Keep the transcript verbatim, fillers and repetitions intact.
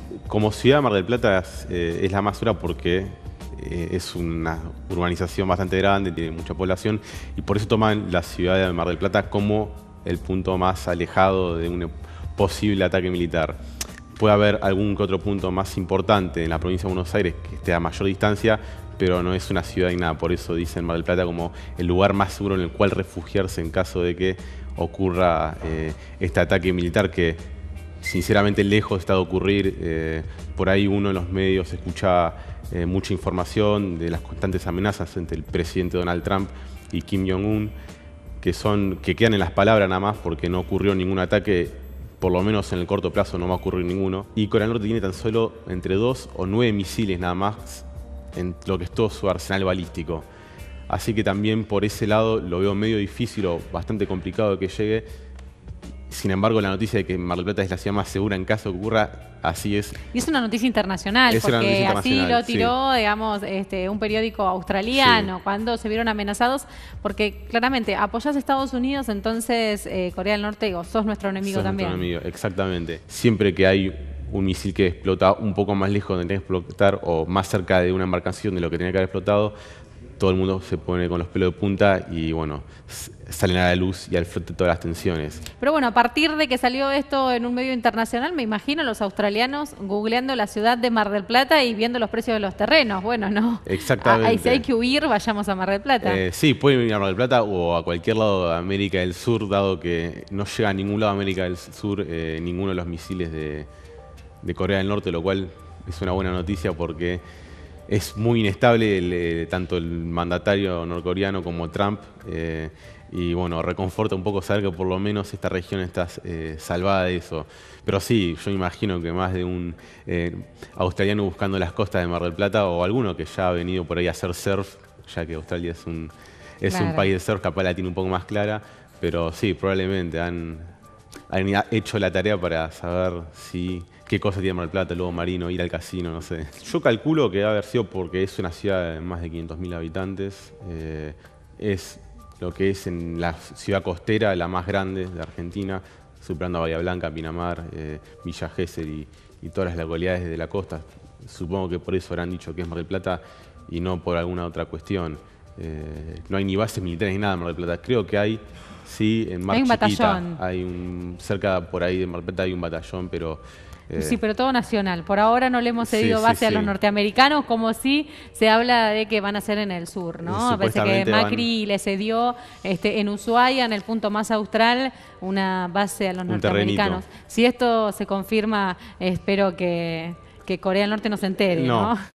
Como ciudad, Mar del Plata es, eh, es la más dura porque eh, es una urbanización bastante grande, tiene mucha población y por eso toman la ciudad de Mar del Plata como el punto más alejado de un posible ataque militar. Puede haber algún que otro punto más importante en la provincia de Buenos Aires que esté a mayor distancia, pero no es una ciudad y nada. Por eso dicen Mar del Plata como el lugar más seguro en el cual refugiarse en caso de que ocurra eh, este ataque militar que sinceramente lejos está de ocurrir. Eh, por ahí uno en los medios escucha eh, mucha información de las constantes amenazas entre el presidente Donald Trump y Kim Jong-un, que, son, que quedan en las palabras nada más porque no ocurrió ningún ataque. Por lo menos en el corto plazo no va a ocurrir ninguno. Y Corea del Norte tiene tan solo entre dos o nueve misiles nada más en lo que es todo su arsenal balístico. Así que también por ese lado lo veo medio difícil o bastante complicado que llegue. Sin embargo, la noticia de que Mar del Plata es la ciudad más segura en caso que ocurra, así es. Y es una noticia internacional, es porque noticia internacional, así lo tiró, sí. digamos, este, un periódico australiano, sí, cuando se vieron amenazados, porque claramente apoyás a Estados Unidos, entonces eh, Corea del Norte, digo, sos nuestro enemigo sos también. Nuestro enemigo, exactamente. Siempre que hay un misil que explota un poco más lejos de donde tiene que explotar o más cerca de una embarcación de lo que tenía que haber explotado, todo el mundo se pone con los pelos de punta y bueno, salen a la luz y al flote todas las tensiones. Pero bueno, a partir de que salió esto en un medio internacional, me imagino los australianos googleando la ciudad de Mar del Plata y viendo los precios de los terrenos. Bueno, ¿no? Exactamente. Ahí si hay que huir, vayamos a Mar del Plata. Eh, sí, pueden ir a Mar del Plata o a cualquier lado de América del Sur, dado que no llega a ningún lado de América del Sur eh, ninguno de los misiles de, de Corea del Norte, lo cual es una buena noticia porque es muy inestable el, eh, tanto el mandatario norcoreano como Trump eh, y bueno, reconforta un poco saber que por lo menos esta región está eh, salvada de eso. Pero sí, yo imagino que más de un eh, australiano buscando las costas de Mar del Plata o alguno que ya ha venido por ahí a hacer surf, ya que Australia es un, es claro. un país de surf, capaz la tiene un poco más clara, pero sí, probablemente han, han hecho la tarea para saber si... qué cosa tiene Mar del Plata, lobo marino, ir al casino, no sé. Yo calculo que debe haber sido porque es una ciudad de más de quinientos mil habitantes. Eh, es lo que es en la ciudad costera, la más grande de Argentina, superando a Bahía Blanca, Pinamar, eh, Villa Gesell y, y todas las localidades de la costa. Supongo que por eso habrán dicho que es Mar del Plata y no por alguna otra cuestión. Eh, no hay ni bases militares ni nada en Mar del Plata. Creo que hay, sí, en Mar Hay un Chiquita. batallón. Hay un, cerca por ahí de Mar del Plata hay un batallón, pero... Sí, pero todo nacional. Por ahora no le hemos cedido sí, base sí, a los sí. norteamericanos, como si se habla de que van a ser en el sur, ¿no? Parece que Macri van... le cedió este, en Ushuaia, en el punto más austral, una base a los un norteamericanos. Terrenito. Si esto se confirma, espero que, que Corea del Norte no se entere, ¿no? ¿no?